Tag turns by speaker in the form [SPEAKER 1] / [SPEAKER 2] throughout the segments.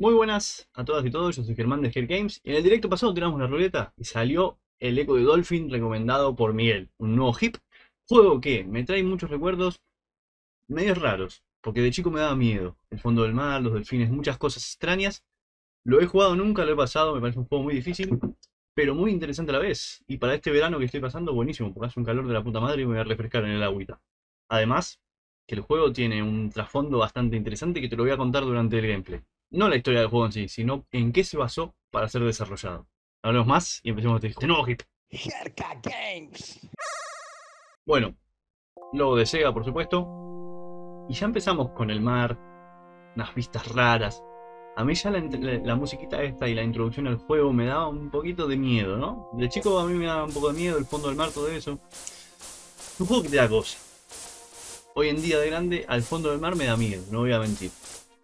[SPEAKER 1] Muy buenas a todas y todos, yo soy Germán de Her Games y en el directo pasado tiramos una ruleta y salió el Eco de Dolphin recomendado por Miguel, un nuevo hip, juego que me trae muchos recuerdos medios raros, porque de chico me daba miedo, el fondo del mar, los delfines, muchas cosas extrañas. Lo he jugado nunca, lo he pasado, me parece un juego muy difícil, pero muy interesante a la vez, y para este verano que estoy pasando buenísimo, porque hace un calor de la puta madre y me voy a refrescar en el agüita. Además, que el juego tiene un trasfondo bastante interesante que te lo voy a contar durante el gameplay. No la historia del juego en sí, sino en qué se basó para ser desarrollado. Hablemos más y empecemos este nuevo hit.
[SPEAKER 2] Jerka Games.
[SPEAKER 1] Bueno, logo de Sega, por supuesto. Y ya empezamos con el mar, unas vistas raras. A mí ya la musiquita esta y la introducción al juego me daba un poquito de miedo, ¿no? De chico a mí me daba un poco de miedo, el fondo del mar, todo eso. Un juego que te da cosa. Hoy en día de grande, al fondo del mar me da miedo, no voy a mentir.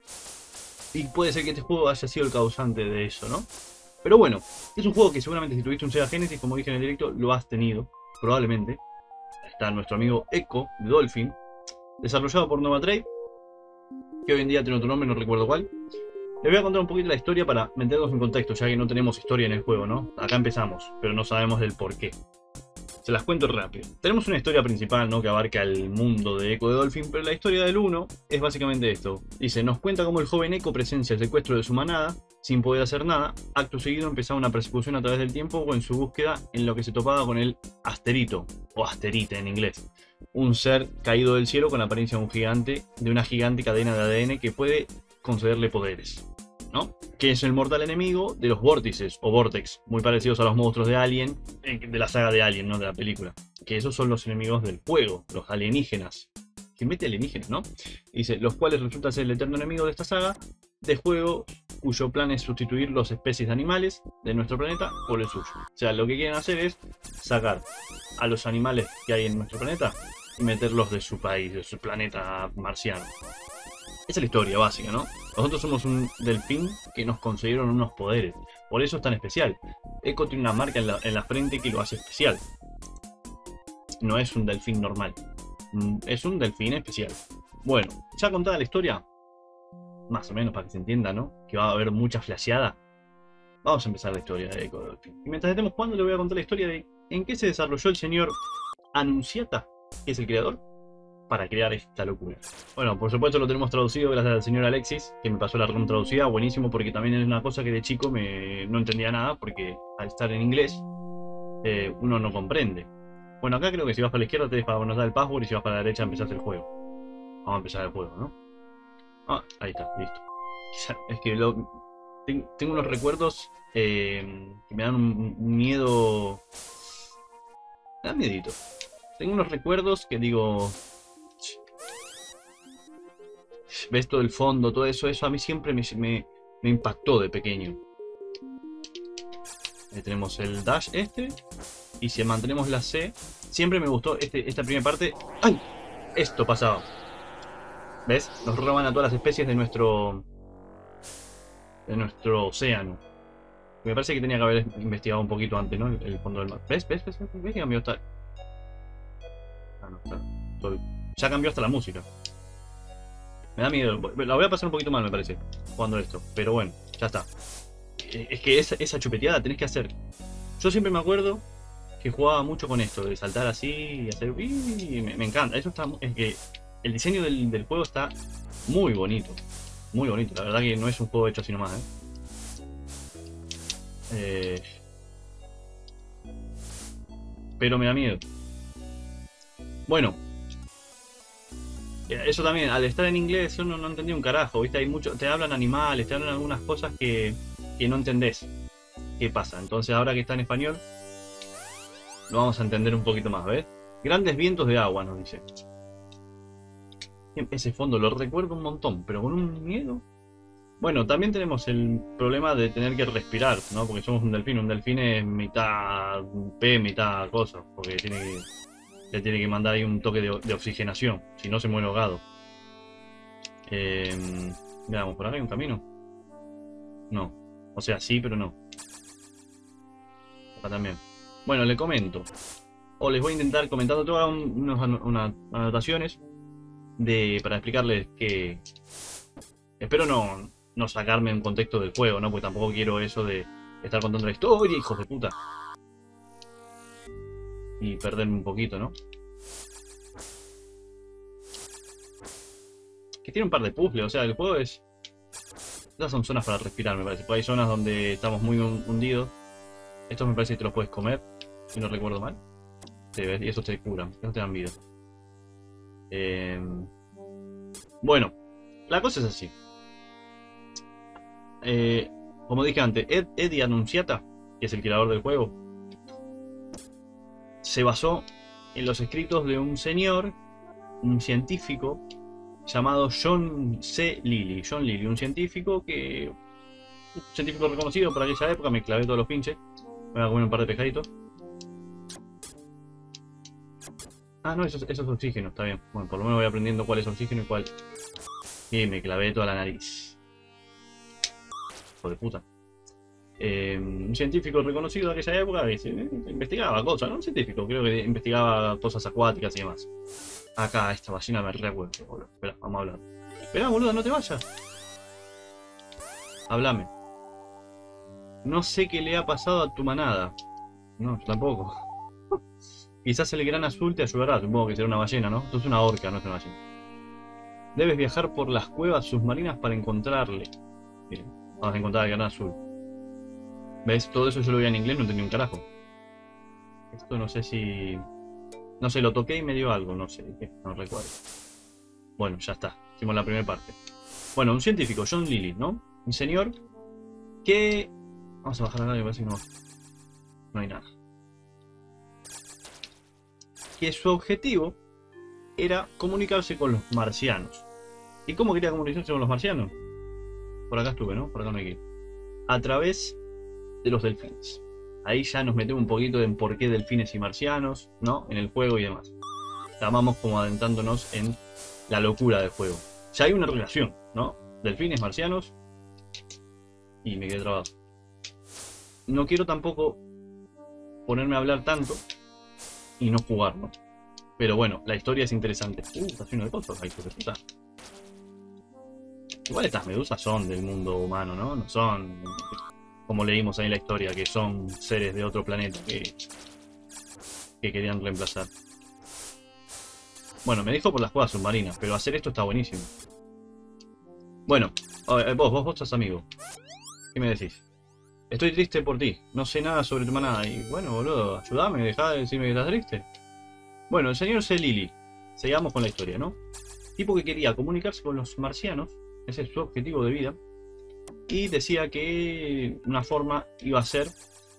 [SPEAKER 1] Y puede ser que este juego haya sido el causante de eso, ¿no? Pero bueno, es un juego que seguramente si tuviste un Sega Genesis, como dije en el directo, lo has tenido, probablemente. Está nuestro amigo Echo de Dolphin, desarrollado por Nova Trade, que hoy en día tiene otro nombre, no recuerdo cuál. Les voy a contar un poquito la historia para meternos en contexto, ya que no tenemos historia en el juego, ¿no? Acá empezamos, pero no sabemos del por qué. Se las cuento rápido. Tenemos una historia principal, ¿no? Que abarca el mundo de Echo de Dolphin, pero la historia del 1 es básicamente esto. Dice, nos cuenta cómo el joven Echo presencia el secuestro de su manada, sin poder hacer nada. Acto seguido empezaba una persecución a través del tiempo o en su búsqueda en lo que se topaba con el Asterito, o Asterite en inglés. Un ser caído del cielo con la apariencia de un gigante, de una gigante cadena de ADN que puede concederle poderes, ¿no? Que es el mortal enemigo de los vórtices o vortex, muy parecidos a los monstruos de Alien, de la saga de Alien, no de la película. Que esos son los enemigos del juego, los alienígenas. Que mete alienígenas, ¿no? Dice, los cuales resultan ser el eterno enemigo de esta saga de juego, cuyo plan es sustituir las especies de animales de nuestro planeta por el suyo. O sea, lo que quieren hacer es sacar a los animales que hay en nuestro planeta y meterlos de su país, de su planeta marciano. Esa es la historia básica, ¿no? Nosotros somos un delfín que nos concedieron unos poderes. Por eso es tan especial. Echo tiene una marca en la frente que lo hace especial. No es un delfín normal. Es un delfín especial. Bueno, ya contada la historia, más o menos para que se entienda, ¿no? Que va a haber mucha flasheada. Vamos a empezar la historia de Echo Dolphin. Y mientras estemos jugando, le voy a contar la historia de en qué se desarrolló el señor Anunciata, que es el creador, para crear esta locura. Bueno, por supuesto lo tenemos traducido gracias al señor Alexis, que me pasó la ROM traducida, buenísimo, porque también es una cosa que de chico no entendía nada, porque al estar en inglés, uno no comprende. Bueno, acá creo que si vas para la izquierda te nos da el password y si vas para la derecha empezás el juego. Vamos a empezar el juego, ¿no? Ah, ahí está, listo. Es que tengo unos recuerdos que me dan un miedo... Me da miedito. Tengo unos recuerdos que digo... Ves todo el fondo, todo eso, a mí siempre me impactó de pequeño. Ahí tenemos el dash este. Y si mantenemos la C, siempre me gustó esta primera parte. ¡Ay! Esto pasaba. ¿Ves? Nos roban a todas las especies de nuestro océano. Me parece que tenía que haber investigado un poquito antes, ¿no? El fondo del mar. ¿Ves? ¿Ves que cambió hasta...? Ah, no, está. Ya cambió hasta la música. Me da miedo. La voy a pasar un poquito mal, me parece, jugando esto. Pero bueno, ya está. Es que esa chupeteada tenés que hacer. Yo siempre me acuerdo que jugaba mucho con esto, de saltar así y hacer... me encanta. Eso está... Es que el diseño del juego está muy bonito. Muy bonito. La verdad que no es un juego hecho así nomás, pero me da miedo. Bueno. Eso también, al estar en inglés yo no entendí un carajo, ¿viste? Hay mucho, te hablan animales, te hablan algunas cosas que no entendés qué pasa. Entonces ahora que está en español, lo vamos a entender un poquito más, ¿ves? Grandes vientos de agua, nos dice. Ese fondo lo recuerdo un montón, pero con un miedo. Bueno, también tenemos el problema de tener que respirar, ¿no? Porque somos un delfín. Un delfín es mitad pez, mitad cosa, porque le tiene que mandar ahí un toque de oxigenación, si no se muere ahogado. Veamos, ¿por acá hay un camino? No. O sea, sí, pero no. Acá también. Bueno, le comento. O les voy a intentar comentando todas unas anotaciones para explicarles que... Espero no no sacarme en contexto del juego, ¿no? Porque tampoco quiero eso de estar contando la historia, hijos de puta. Y perderme un poquito, ¿no? Que tiene un par de puzzles, o sea, el juego es... Estas son zonas para respirar, me parece. Porque hay zonas donde estamos muy hundidos. Estos me parece que te los puedes comer, si no recuerdo mal. Sí, ¿ves? Y esos te curan, esos te dan vida. Bueno, la cosa es así. Como dije antes, Eddie Annunziata, que es el creador del juego, se basó en los escritos de un señor, un científico, llamado John C. Lilly. John Lilly, un científico reconocido para aquella época. Me clavé todos los pinches. Voy a comer un par de pescaditos. Ah, no, eso es oxígeno, está bien. Bueno, por lo menos voy aprendiendo cuál es oxígeno y cuál... Y me clavé toda la nariz. Hijo de puta. Un científico reconocido de aquella época que investigaba cosas, ¿no? Un científico, creo que investigaba cosas acuáticas y demás. Acá, esta ballena me revuelve, boludo. Espera, vamos a hablar. Espera, boludo, no te vayas. Háblame. No sé qué le ha pasado a tu manada. No, yo tampoco. Quizás el gran azul te ayudará, supongo que será una ballena, ¿no? Esto es una orca, no es una ballena. Debes viajar por las cuevas submarinas para encontrarle. Bien, vamos a encontrar al gran azul. ¿Ves? Todo eso yo lo veía en inglés, no entendí un carajo. Esto no sé si... No sé, lo toqué y me dio algo, no sé qué, no recuerdo. Bueno, ya está, hicimos la primera parte. Bueno, un científico, John Lilly, ¿no? Un señor que... Vamos a bajar acá, me parece que no hay nada. Que su objetivo era comunicarse con los marcianos. ¿Y cómo quería comunicarse con los marcianos? Por acá estuve, ¿no? Por acá me quedé. A través de los delfines. Ahí ya nos metemos un poquito en por qué delfines y marcianos, ¿no? En el juego y demás. Vamos como adentrándonos en la locura del juego. Ya hay una relación, ¿no? Delfines, marcianos. Y me quedé trabado. No quiero tampoco ponerme a hablar tanto y no jugar, ¿no? Pero bueno, la historia es interesante. Está lleno de cosas, hay que puta. Igual estas medusas son del mundo humano, ¿no? No son, como leímos ahí en la historia, que son seres de otro planeta que querían reemplazar. Bueno, me dijo por las cuevas submarinas, pero hacer esto está buenísimo. Bueno, vos sos amigo. ¿Qué me decís? Estoy triste por ti, no sé nada sobre tu manada. Y bueno, boludo, ayúdame, dejá de decirme que estás triste. Bueno, el señor C. Lilly. Sigamos con la historia, ¿no? Tipo que quería comunicarse con los marcianos. Ese es su objetivo de vida. Y decía que una forma iba a ser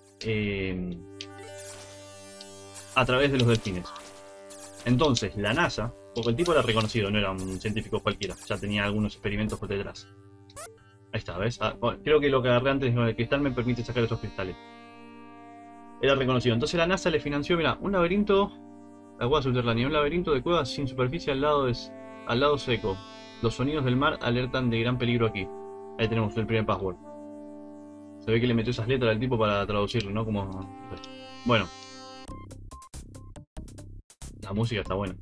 [SPEAKER 1] a través de los delfines. Entonces, la NASA, porque el tipo era reconocido, no era un científico cualquiera, ya tenía algunos experimentos por detrás. Ahí está, ¿ves? Bueno, creo que lo que agarré antes con el cristal me permite sacar esos cristales. Era reconocido. Entonces la NASA le financió, mira, un laberinto, la cueva subterránea, un laberinto de cuevas sin superficie al lado seco. Los sonidos del mar alertan de gran peligro aquí. Ahí tenemos el primer password. Se ve que le metió esas letras al tipo para traducirlo, ¿no? Como... Bueno. La música está buena.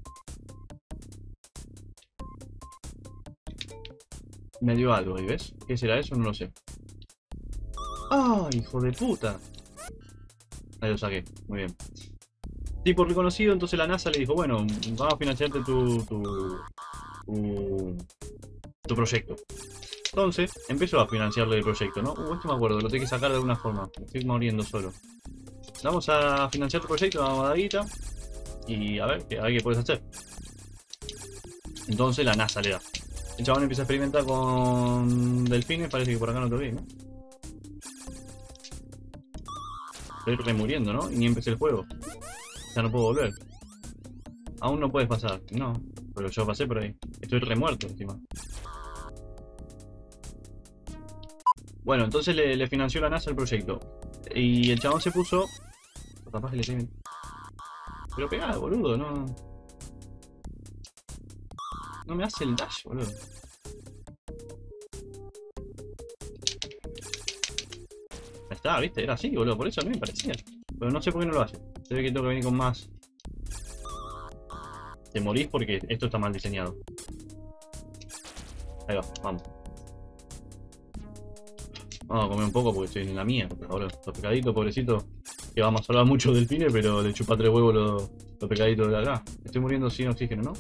[SPEAKER 1] Me dio algo ahí, ¿ves? ¿Qué será eso? No lo sé. ¡Ah, hijo de puta! Ahí lo saqué, muy bien. Tipo reconocido, entonces la NASA le dijo, bueno, vamos a financiarte tu proyecto. Entonces, empezó a financiarle el proyecto, ¿no? Esto me acuerdo, lo tengo que sacar de alguna forma. Me estoy muriendo solo. Vamos a financiar tu proyecto, vamos a dar guita. Y a ver qué puedes hacer. Entonces la NASA le da. El chabón empieza a experimentar con delfines, parece que por acá no te vi, ¿no? Estoy remuriendo, ¿no? Y ni empecé el juego. Ya no puedo volver. Aún no puedes pasar. No, pero yo pasé por ahí. Estoy remuerto encima. Bueno, entonces le financió la NASA el proyecto. Y el chabón se puso... Capaz que le siguen. Pero pegá, boludo, no... No me hace el dash, boludo. Ahí está, viste, era así, boludo, por eso a mí me parecía. Pero no sé por qué no lo hace. Se ve que tengo que venir con más. Te morís porque esto está mal diseñado. Ahí va, vamos. Vamos a comer un poco porque estoy en la mía. Ahora, los pescaditos, pobrecitos. Que vamos a hablar mucho del delfines, pero le chupa 3 huevos los pescaditos de acá. Estoy muriendo sin oxígeno, ¿no?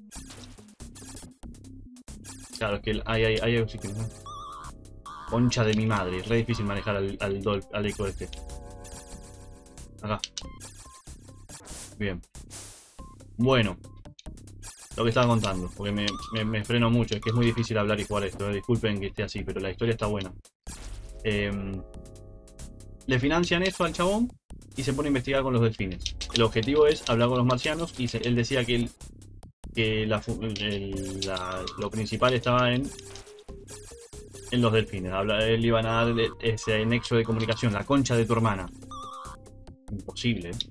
[SPEAKER 1] Claro, es que hay oxígeno, ¿no? Concha de mi madre. Es re difícil manejar al eco este. Acá. Bien. Bueno. Lo que estaba contando, porque me freno mucho. Es que es muy difícil hablar y jugar esto. Disculpen que esté así, pero la historia está buena. Le financian eso al chabón y se pone a investigar con los delfines. El objetivo es hablar con los marcianos y él decía que lo principal estaba en los delfines. Él iban a dar ese nexo de comunicación, la concha de tu hermana. Imposible, ¿eh?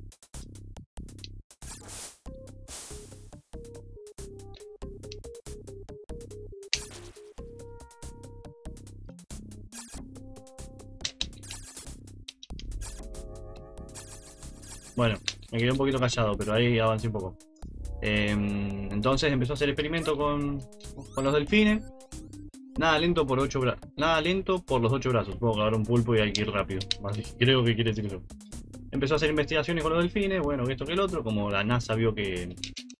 [SPEAKER 1] Bueno, me quedé un poquito callado, pero ahí avancé un poco. Entonces empezó a hacer experimento con los delfines. Nada lento por nada lento por los 8 brazos. Puedo agarrar un pulpo y hay que ir rápido. Creo que quiere decir eso. Empezó a hacer investigaciones con los delfines. Bueno, que esto que el otro. Como la NASA vio que...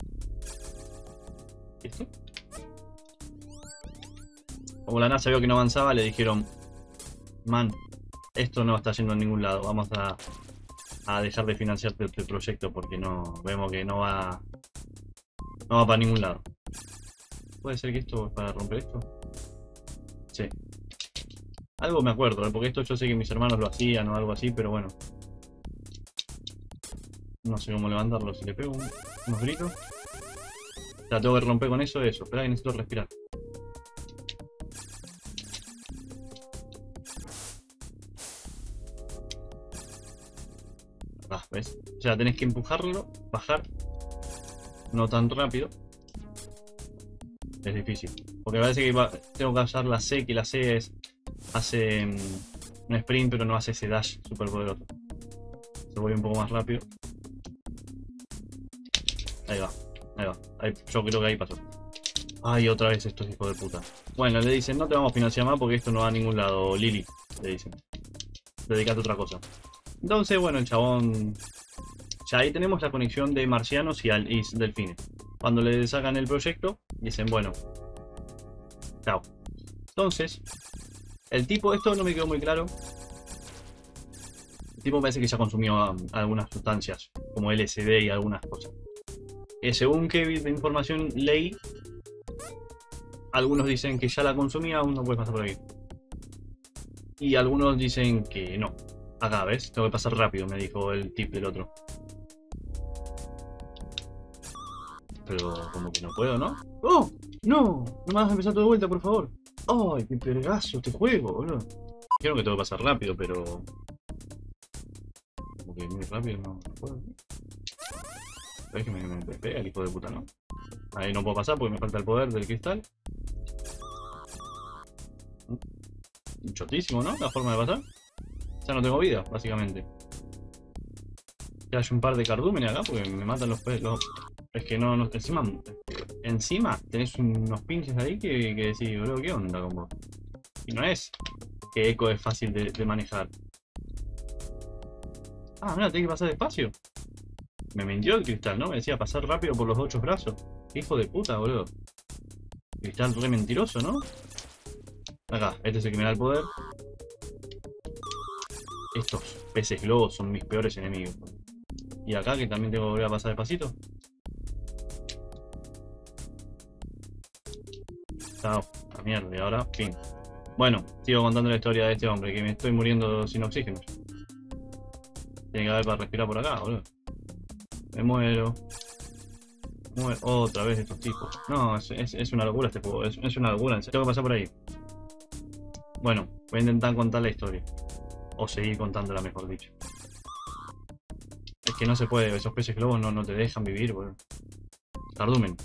[SPEAKER 1] ¿Esto? Como la NASA vio que no avanzaba, le dijeron: man, esto no está yendo a ningún lado. Vamos a dejar de financiarte el proyecto porque no vemos que no va para ningún lado. ¿Puede ser que esto es para romper esto? Sí. Algo me acuerdo, porque esto yo sé que mis hermanos lo hacían o algo así, pero bueno. No sé cómo levantarlo. Si le pego unos gritos. O sea, tengo que romper con eso. Espera que necesito respirar. ¿Ves? O sea, tenés que empujarlo, bajar. No tan rápido. Es difícil. Porque parece que tengo que usar la C, que la C hace un sprint, pero no hace ese dash super poderoso. Se vuelve un poco más rápido. Ahí va. Yo creo que ahí pasó. Ay, otra vez estos hijos de puta. Bueno, le dicen: no te vamos a financiar más porque esto no va a ningún lado, Lily. Le dicen: dedicate a otra cosa. Entonces, bueno, el chabón... Ya ahí tenemos la conexión de marcianos y delfines. Cuando le sacan el proyecto, dicen: bueno, chao. Entonces, el tipo, esto no me quedó muy claro. El tipo parece que ya consumió algunas sustancias, como LSD y algunas cosas. Según qué información leí, algunos dicen que ya la consumía, aún no puede pasar por ahí. Y algunos dicen que no. Acá, ¿ves? Tengo que pasar rápido, me dijo el tip del otro. Pero como que no puedo, ¿no? ¡Oh! ¡No! No me vas a empezar todo de vuelta, por favor. ¡Ay, qué pergazo este juego, boludo! Quiero que tengo que pasar rápido, pero... Como que muy rápido no puedo. ¿Sabes que me pega el hijo de puta, no? Ahí no puedo pasar porque me falta el poder del cristal. Chotísimo, ¿no? La forma de pasar. Ya no tengo vida, básicamente. Ya hay un par de cardúmenes acá porque me matan los pelos. Es que no, encima tenés unos pinches ahí que decís: boludo, ¿qué onda con vos? Y no es que Echo es fácil de manejar. Ah, mira, tenés que pasar despacio. Me mintió el cristal, ¿no? Me decía pasar rápido por los 8 brazos. Hijo de puta, boludo. Cristal re mentiroso, ¿no? Acá, este es el que me da el poder. Estos peces globos son mis peores enemigos. Y acá, que también tengo que volver a pasar despacito. Chao, a mierda, y ahora, fin. Bueno, sigo contando la historia de este hombre, que me estoy muriendo sin oxígeno. Tiene que haber para respirar por acá, boludo. Me muero. Otra vez estos tipos. No, es una locura este juego, es una locura. Tengo que pasar por ahí. Bueno, voy a intentar contar la historia. O seguir contándola, mejor dicho. Es que no se puede, esos peces globos no te dejan vivir, boludo. Cardumen.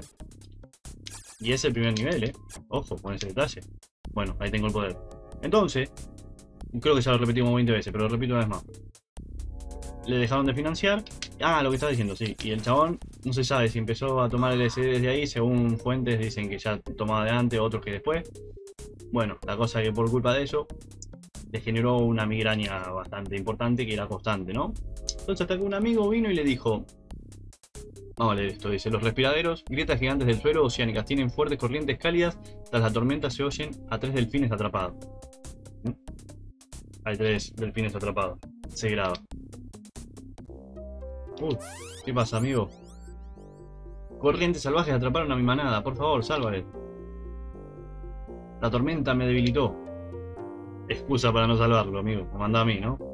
[SPEAKER 1] Y es el primer nivel, ojo con ese detalle. Bueno, ahí tengo el poder. Entonces, creo que ya lo repetimos 20 veces, pero lo repito una vez más. Le dejaron de financiar. Ah, lo que estaba diciendo, sí. Y el chabón, no se sabe si empezó a tomar LSD desde ahí. Según fuentes dicen que ya tomaba de antes, otros que después. Bueno, la cosa es que por culpa de eso le generó una migraña bastante importante que era constante, ¿no? Entonces hasta que un amigo vino y le dijo, vamos a leer esto, dice, los respiraderos, grietas gigantes del suelo oceánicas tienen fuertes corrientes cálidas, tras la tormenta se oyen a 3 delfines atrapados. ¿Mm? Hay 3 delfines atrapados, se graba. ¿Qué pasa, amigo? Corrientes salvajes atraparon a mi manada, por favor, sálvale. La tormenta me debilitó. Excusa para no salvarlo, amigo, me manda a mí, ¿no?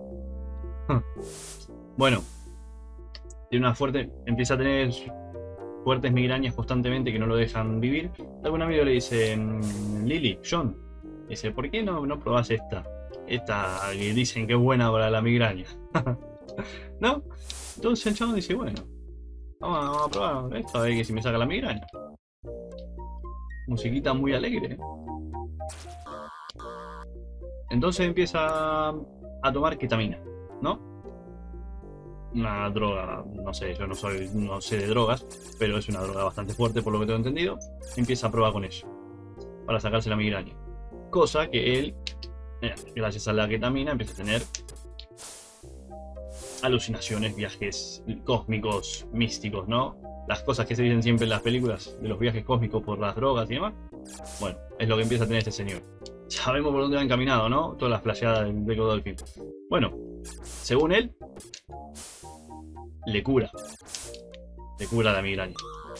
[SPEAKER 1] Bueno, tiene una fuerte, empieza a tener fuertes migrañas constantemente que no lo dejan vivir. Algún amigo le dice, Lily, John, dice, ¿por qué no probás esta? Esta que dicen que es buena para la migraña. ¿No? Entonces el chabón dice, bueno, vamos a probar esto, a ver que si me saca la migraña. Musiquita muy alegre. Entonces empieza a tomar ketamina, ¿no? Una droga, no sé, yo no sé de drogas, pero es una droga bastante fuerte por lo que tengo entendido. Empieza a probar con eso, para sacarse la migraña. Cosa que él, gracias a la ketamina, empieza a tener alucinaciones, viajes cósmicos, místicos, ¿no? Las cosas que se dicen siempre en las películas de los viajes cósmicos por las drogas y demás. Bueno, es lo que empieza a tener este señor. Sabemos por dónde va encaminado, ¿no? Todas las flasheadas de Godolphin. Bueno, según él, le cura la migraña.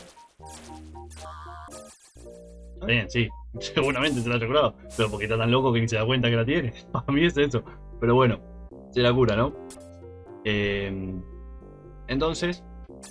[SPEAKER 1] Está bien, sí, seguramente se la ha curado, pero porque está tan loco que ni se da cuenta que la tiene. Para mí es eso. Pero bueno, se la cura, ¿no? Entonces,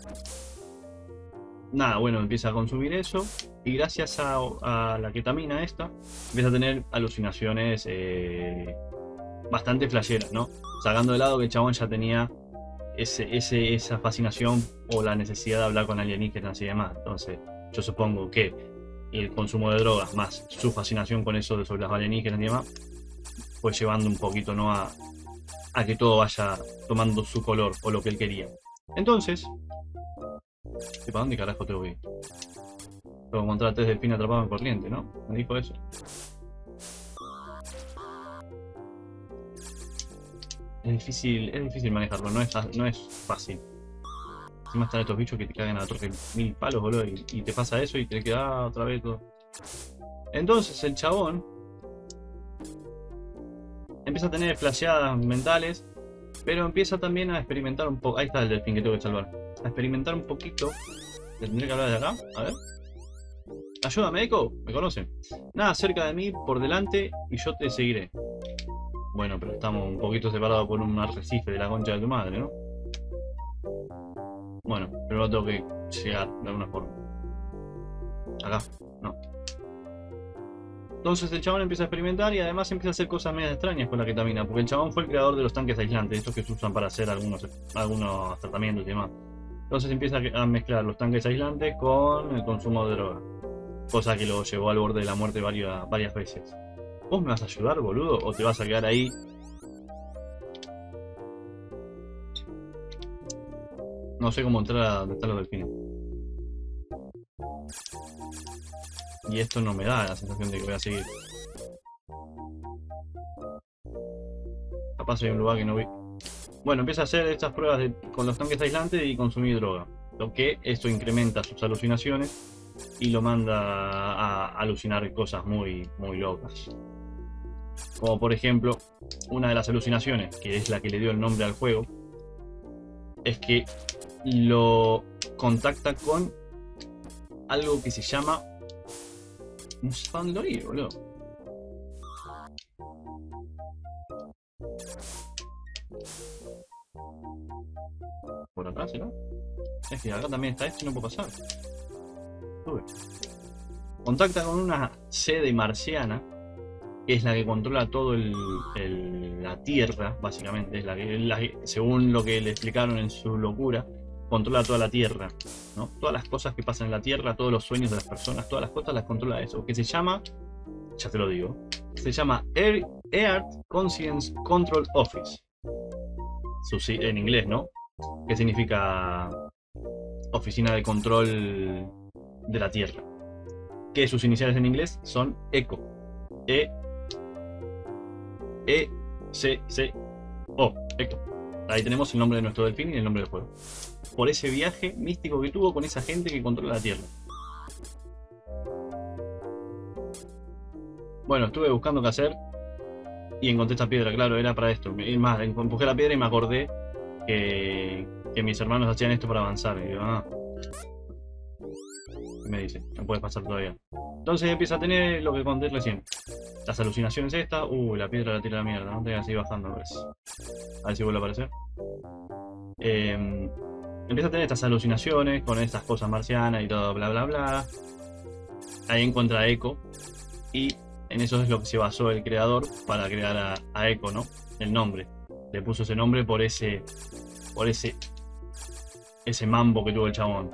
[SPEAKER 1] nada, bueno, empieza a consumir eso y gracias a la ketamina esta, empieza a tener alucinaciones bastante flasheras, ¿no? Sacando de lado que el chabón ya tenía esa fascinación o la necesidad de hablar con alienígenas y demás. Entonces, yo supongo que el consumo de drogas más su fascinación con eso sobre las alienígenas y demás, fue llevando un poquito, ¿no? a que todo vaya tomando su color o lo que él quería. Entonces, ¿para dónde carajo tengo que ir? Tengo que encontrar a 3 delfines atrapados en corriente, ¿no? Me dijo eso. Es difícil manejarlo, no es fácil. Encima están estos bichos que te cagan a torre 1000 palos, boludo, y te pasa eso y te queda otra vez todo. Entonces el chabón empieza a tener flasheadas mentales, pero empieza también a experimentar un poco. Ahí está el delfín que tengo que salvar. A experimentar un poquito. ¿Le tendré que hablar de acá? A ver. Ayúdame, Eco. ¿Me conocen? Nada cerca de mí, por delante, y yo te seguiré. Bueno, pero estamos un poquito separados por un arrecife de la concha de tu madre, ¿no? Bueno, pero tengo que llegar de alguna forma. Acá, no. Entonces el chabón empieza a experimentar y además empieza a hacer cosas medio extrañas con la ketamina, porque el chabón fue el creador de los tanques aislantes, estos que se usan para hacer algunos tratamientos y demás. Entonces empieza a mezclar los tanques aislantes con el consumo de droga, cosa que lo llevó al borde de la muerte varias veces. ¿Vos me vas a ayudar, boludo? ¿O te vas a quedar ahí? No sé cómo entrar a donde están los delfines. Y esto no me da la sensación de que voy a seguir. Capaz hay un lugar que no vi. Bueno, empieza a hacer estas pruebas con los tanques aislantes y consumir droga. Lo que esto incrementa sus alucinaciones y lo manda a alucinar cosas muy, muy locas. Como por ejemplo, una de las alucinaciones, que es la que le dio el nombre al juego, es que lo contacta con algo que se llama... No sé para dónde lo ir, boludo. Por atrás, ¿no? Es que acá también está esto y no puedo pasar. Sube. Contacta con una sede marciana, que es la que controla todo la Tierra, básicamente. Es la que, según lo que le explicaron en su locura, controla toda la Tierra, ¿no? Todas las cosas que pasan en la Tierra, todos los sueños de las personas, todas las cosas las controla eso. Que se llama, ya te lo digo, se llama Earth Conscience Control Office. En inglés, ¿no? Que significa Oficina de Control de la Tierra. Que sus iniciales en inglés son ECO. E-C-C-O. Esto. Ahí tenemos el nombre de nuestro delfín y el nombre del juego. Por ese viaje místico que tuvo con esa gente que controla la Tierra. Bueno, estuve buscando qué hacer y encontré esta piedra, claro, era para esto. Es más, empujé la piedra y me acordé que mis hermanos hacían esto para avanzar. Y digo, ¿qué me dice? No puedes pasar todavía. Entonces empieza a tener lo que conté recién. Las alucinaciones estas. La piedra la tira a la mierda, no te voy a seguir bajando, a ver si vuelve a aparecer. Empieza a tener estas alucinaciones con estas cosas marcianas y todo, bla bla bla. Ahí encuentra a Echo y en eso es lo que se basó el creador para crear a Echo, ¿no? El nombre. Le puso ese nombre por ese mambo que tuvo el chabón.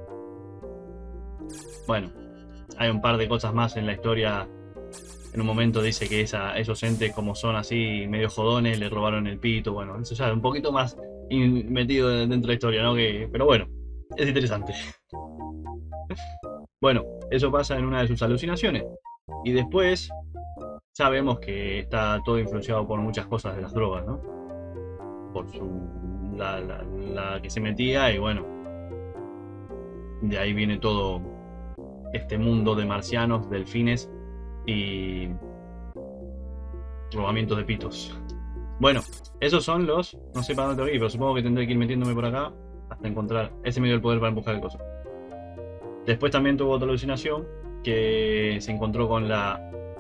[SPEAKER 1] Bueno, hay un par de cosas más en la historia. En un momento dice que esos entes, como son así medio jodones, le robaron el pito. Bueno, eso ya es un poquito más metido dentro de la historia, ¿no? Pero bueno, es interesante. Bueno, eso pasa en una de sus alucinaciones. Y después ya vemos que está todo influenciado por muchas cosas de las drogas, ¿no? Por la que se metía y bueno, de ahí viene todo este mundo de marcianos, delfines y robamientos de pitos. Bueno, esos son los... No sé para dónde tengo que ir, pero supongo que tendré que ir metiéndome por acá hasta encontrar... Ese me dio el poder para empujar el coso. Después también tuvo otra alucinación que se encontró con la...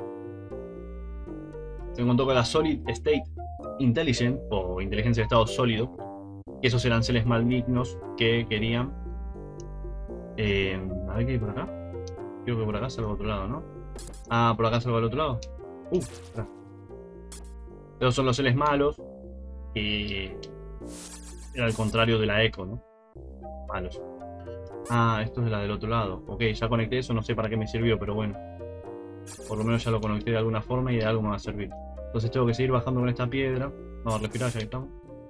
[SPEAKER 1] Solid State Intelligence o inteligencia de estado sólido. Que esos eran seres malignos que querían... a ver qué hay por acá. Creo que por acá salgo al otro lado, ¿no? Por acá salgo al otro lado. Acá. Esos son los seres malos. Que era al contrario de la Echo, ¿no? Malos. Esto es la del otro lado. Ok, ya conecté eso, no sé para qué me sirvió, pero bueno. Por lo menos ya lo conecté de alguna forma y de algo me va a servir. Entonces tengo que seguir bajando con esta piedra. Vamos a respirar, ya que estamos.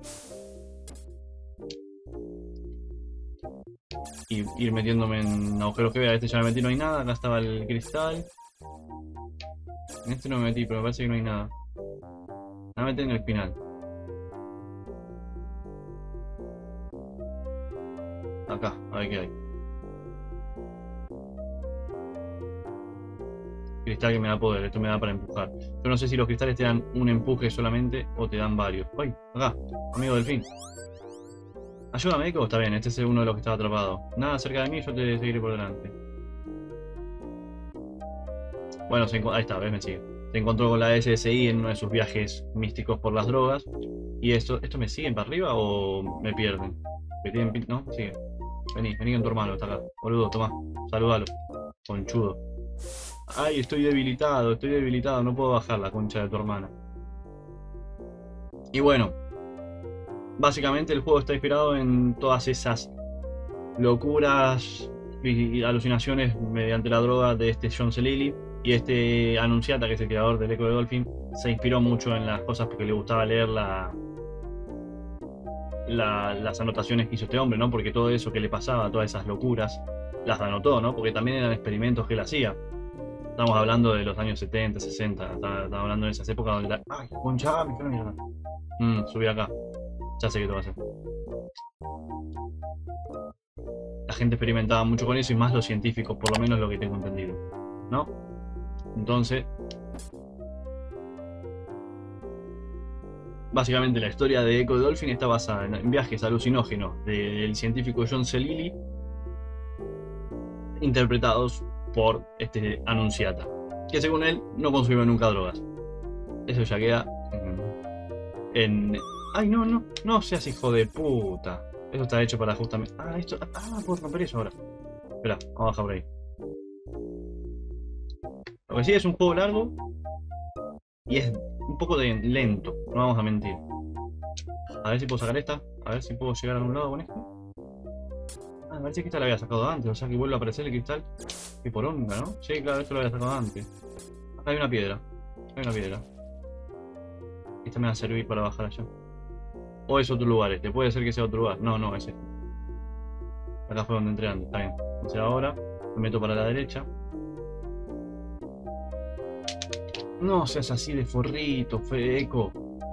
[SPEAKER 1] Y ir metiéndome en agujeros que vea. Este ya me metí, no hay nada. Acá estaba el cristal. En este no me metí, pero me parece que no hay nada. Me voy a meter en el final. Acá, a ver qué hay. Cristal que me da poder, esto me da para empujar. Yo no sé si los cristales te dan un empuje solamente o te dan varios. ¡Ay! Acá, amigo delfín. Ayúdame, Echo. Está bien, este es uno de los que estaba atrapado. Nada cerca de mí, yo te seguiré por delante. Bueno, ahí está, ves, me sigue. Se encontró con la SSI en uno de sus viajes místicos por las drogas. ¿Y esto me siguen para arriba o me pierden? ¿No? Sigue. Vení con tu hermano, está acá. Boludo, tomá, saludalo. Conchudo. Ay, estoy debilitado, no puedo bajar la concha de tu hermana. Y bueno, básicamente el juego está inspirado en todas esas locuras y alucinaciones mediante la droga de este John C. Reilly. Y este Anunciata, que es el creador del Echo de Dolphin, se inspiró mucho en las cosas porque le gustaba leer las anotaciones que hizo este hombre, ¿no? Porque todo eso que le pasaba, todas esas locuras, las anotó, ¿no? Porque también eran experimentos que él hacía. Estamos hablando de los años 70, 60, estamos hablando de esas épocas donde... ¡Ay, concha! Me fue la mierda. Subí acá. Ya sé qué te va a hacer. La gente experimentaba mucho con eso y más los científicos, por lo menos lo que tengo entendido, ¿no? Entonces, básicamente la historia de Echo de Dolphin está basada en viajes alucinógenos del científico John C. Reilly, interpretados por este Anunciata, que según él no consumió nunca drogas. Eso ya queda en... ¡Ay, no seas hijo de puta! Eso está hecho para justamente... puedo romper eso ahora. Espera, vamos a bajar por ahí. Lo que sí es un juego largo y es un poco lento, no vamos a mentir. A ver si puedo sacar esta, a ver si puedo llegar a algún lado con esto. Me parece que esta la había sacado antes, o sea que vuelve a aparecer el cristal. Que poronga, ¿no? Sí, claro, esto lo había sacado antes. Acá hay una piedra. Esta me va a servir para bajar allá. O es otro lugar este, puede ser que sea otro lugar. No, es este. Acá fue donde entré antes, está bien. Entonces ahora me meto para la derecha. No seas así de forrito, Eco.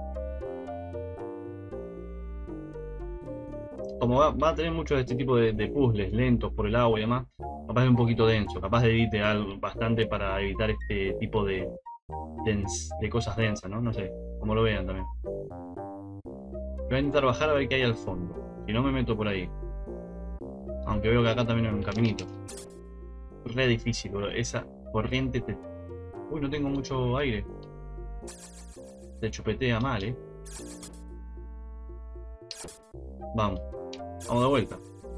[SPEAKER 1] Como va a tener mucho de este tipo de puzzles lentos por el agua y demás, capaz es un poquito denso, capaz de edite algo bastante para evitar este tipo de cosas densas, ¿no? No sé, como lo vean también. Voy a intentar bajar a ver qué hay al fondo. Si no me meto por ahí. Aunque veo que acá también hay un caminito. Re difícil, bro. Esa corriente te... Uy, no tengo mucho aire. Te chupetea mal, eh. Vamos. Vamos de vuelta.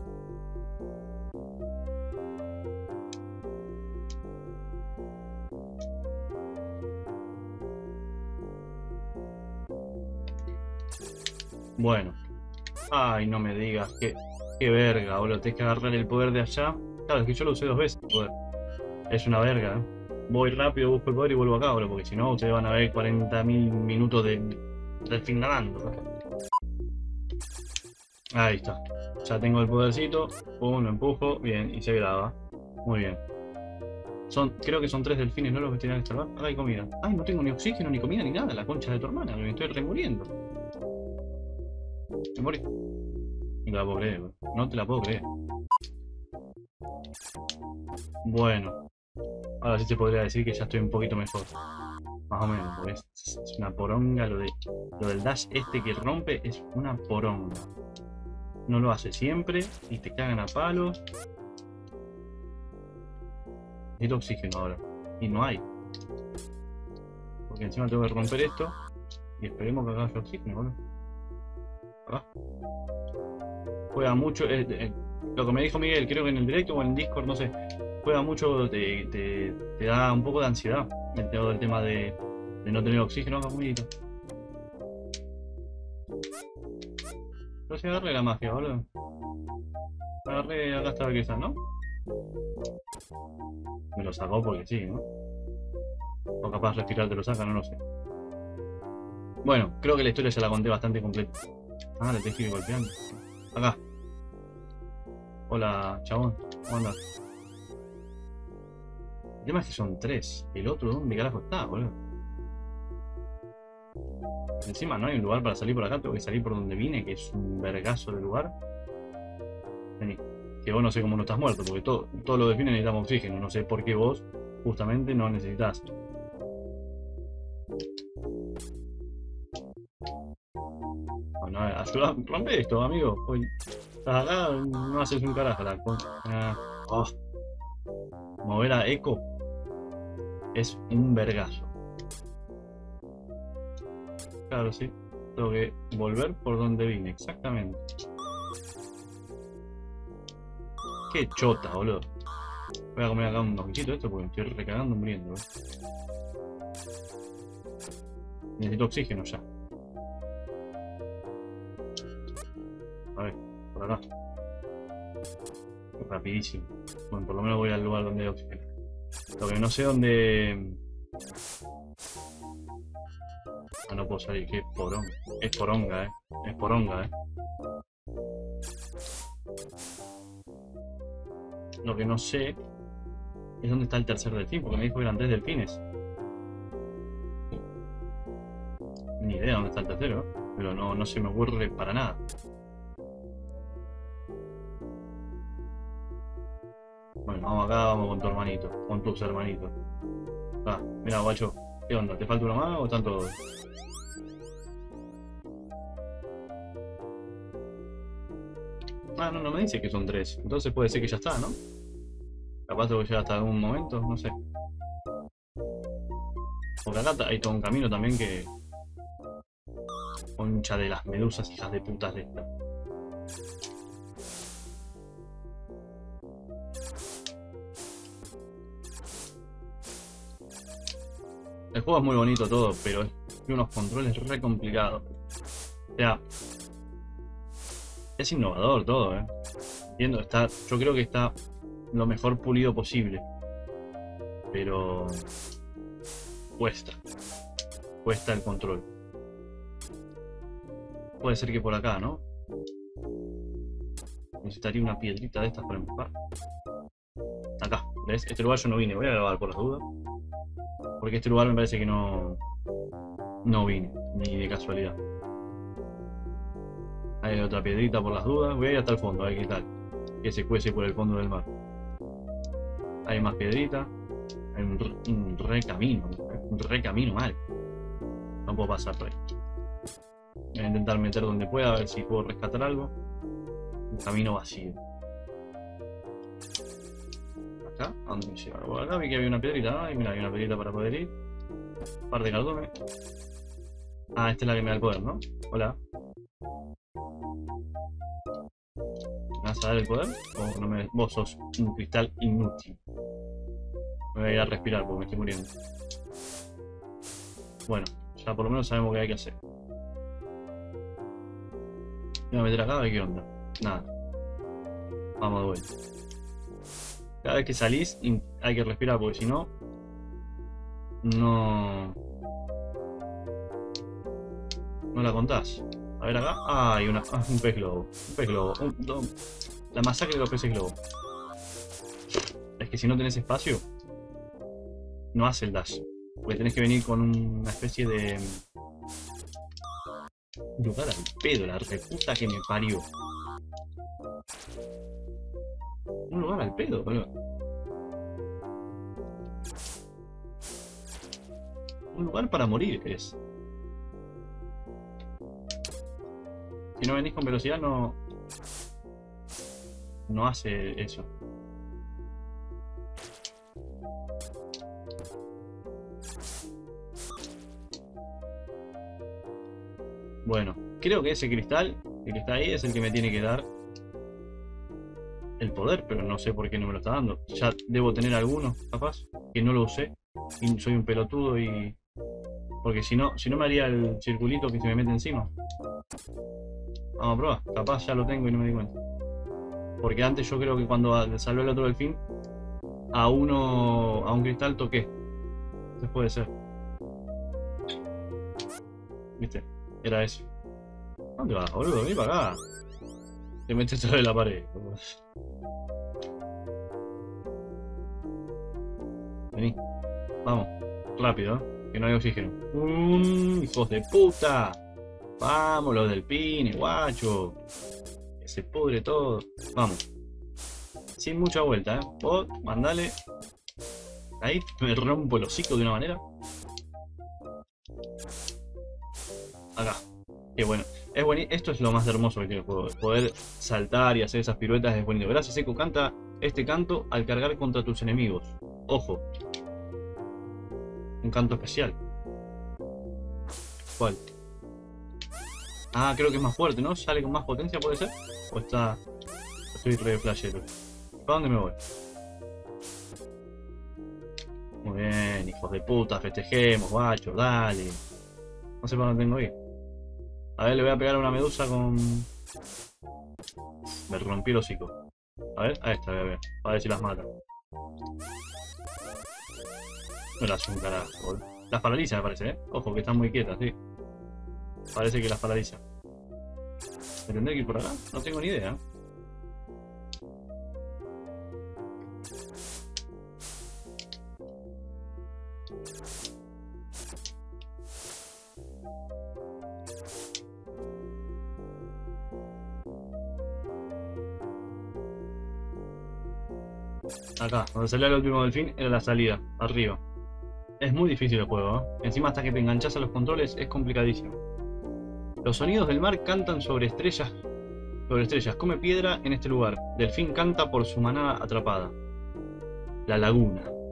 [SPEAKER 1] Bueno. Ay, no me digas. Qué verga, boludo. Tenés que agarrar el poder de allá. Claro, es que yo lo usé 2 veces el poder. Es una verga, ¿eh? Voy rápido, busco el poder y vuelvo acá, boludo. Porque si no, ustedes van a ver 40.000 minutos del fin nadando. Ahí está. Ya tengo el podercito. Pum, lo empujo. Bien, y se graba. Muy bien. Creo que son 3 delfines, ¿no? Los que tienen que salvar. Acá hay comida. Ay, no tengo ni oxígeno, ni comida, ni nada. La concha de tu hermana. Me estoy remuriendo. Me morí. No te la puedo creer, bro. No te la puedo creer. Bueno. Ahora sí se podría decir que ya estoy un poquito mejor. Más o menos, porque es una poronga. Lo del dash este que rompe es una poronga. No lo hace siempre y te cagan a palos. Necesito oxígeno ahora. Y no hay. Porque encima tengo que romper esto. Y esperemos que acá haya oxígeno, boludo. Acá. Juega mucho. Lo que me dijo Miguel, creo que en el directo o en el Discord, no sé. Juega mucho, te da un poco de ansiedad. El tema de no tener oxígeno acá, comidito. No se agarré la magia, boludo. Agarré, acá estaba que está, ¿no? Me lo sacó porque sí, ¿no? O capaz respirar te lo saca, no lo sé. Bueno, creo que la historia ya la conté bastante completa. Ah, le tenés que ir golpeando. Acá. Hola, chabón. ¿Cómo andás? El tema es que son 3. ¿El otro dónde carajo está, boludo? Encima no hay un lugar para salir por acá. Tengo que salir por donde vine, que es un vergazo de lugar. Vení. Que vos no sé cómo no estás muerto, porque todos los delfines necesitamos oxígeno. No sé por qué vos, justamente, no necesitas. Bueno, ayuda, rompe esto, amigo. Hoy estás acá, no haces un carajo. Oh. Mover a Eco es un vergazo. Claro, sí. Tengo que volver por donde vine, exactamente. Qué chota, boludo. Voy a comer acá unos bichitos esto porque me estoy recagando muriendo, Necesito oxígeno ya. A ver, por acá. Rapidísimo. Bueno, por lo menos voy al lugar donde hay oxígeno. Lo que no sé dónde... Ah, no puedo salir, que poronga. Es poronga, Es poronga, Lo que no sé es dónde está el tercer delfín, porque me dijo que eran 3 delfines. Ni idea dónde está el tercero, pero no se me ocurre para nada. Bueno, vamos acá, vamos con tu hermanito, con tus hermanitos. Ah, mira, guacho, ¿qué onda? ¿Te falta uno más o están todos? Ah, no me dice que son 3. Entonces puede ser que ya está, ¿no? Capaz tengo que llegar hasta algún momento, no sé. Porque acá hay todo un camino también que... Concha de las medusas, hijas de putas de esta. El juego es muy bonito todo, pero tiene unos controles re complicados. O sea, es innovador todo, Entiendo, yo creo que está lo mejor pulido posible. Pero cuesta el control. Puede ser que por acá, ¿no? Necesitaría una piedrita de estas para empujar. Acá, ¿ves? Este lugar yo no vine, voy a grabar por las dudas. Porque este lugar me parece que no vine, ni de casualidad. Hay otra piedrita por las dudas. Voy a ir hasta el fondo, a ver qué tal. Que se cuece por el fondo del mar. Hay más piedritas. Hay un re camino mal. No puedo pasar por ahí. Voy a intentar meter donde pueda, a ver si puedo rescatar algo. Un camino vacío. Acá, ¿a dónde me lleva? Por acá vi que había una piedrita, ¿no? Y mira, hay una piedrita para poder ir. Un par de cartones. Ah, esta es la que me da el poder, ¿no? Hola. ¿Me vas a dar el poder? ¿O no me... Vos sos un cristal inútil? Me voy a ir a respirar porque me estoy muriendo. Bueno, ya por lo menos sabemos qué hay que hacer. Me voy a meter acá a ver qué onda. Nada. Vamos de vuelta. Cada vez que salís hay que respirar porque si no... No la contás. A ver acá. Ah, hay un pez globo. Un pez globo. La masacre de los peces globo. Es que si no tenés espacio, no hace el dash. Porque tenés que venir con una especie de... Un lugar al pedo, la reputa que me parió. Un lugar al pedo, boludo. Un lugar para morir es. Si no venís con velocidad no hace eso. Bueno, creo que ese cristal, el que está ahí, es el que me tiene que dar el poder, pero no sé por qué no me lo está dando. Ya debo tener alguno, capaz, que no lo usé. Y soy un pelotudo y... Porque si no me haría el circulito que se me mete encima. Vamos a probar, capaz ya lo tengo y no me di cuenta. Porque antes yo creo que cuando salvé el otro delfín, a un cristal toqué. Entonces puede ser. ¿Viste? Era eso. ¿Dónde vas, boludo? Vení para acá. Te metes sobre la pared. Vení. Vamos. Rápido, ¿eh? Que no hay oxígeno. ¡Hijos de puta! Vamos, los delfines, guacho. Que se pudre todo. Vamos. Sin mucha vuelta, ¿eh? Vos, mandale. Ahí me rompo el hocico de una manera. Acá. Qué bueno. Es bueno. Esto es lo más hermoso que tiene el juego. Poder saltar y hacer esas piruetas es bonito. Gracias, Eco. Canta este canto al cargar contra tus enemigos. Ojo. Un canto especial. ¿Cuál? Ah, creo que es más fuerte, ¿no? ¿Sale con más potencia, puede ser? ¿O está...? Estoy re flashero. ¿Para dónde me voy? Muy bien, hijos de puta, festejemos, guacho, dale. No sé para dónde tengo que ir. A ver, le voy a pegar a una medusa con... Me rompí el hocico. A ver, a esta voy a ver. A ver si las mata. No las hace un carajo. Las paraliza, me parece, ¿eh? Ojo, que están muy quietas, sí. Parece que las paraliza. ¿Me tendré que ir por acá? No tengo ni idea. Acá, donde salía el último delfín, era la salida, arriba. Es muy difícil el juego, ¿eh? Encima hasta que te enganchas a los controles es complicadísimo. Los sonidos del mar cantan sobre estrellas. Come piedra en este lugar. Delfín canta por su manada atrapada. La laguna.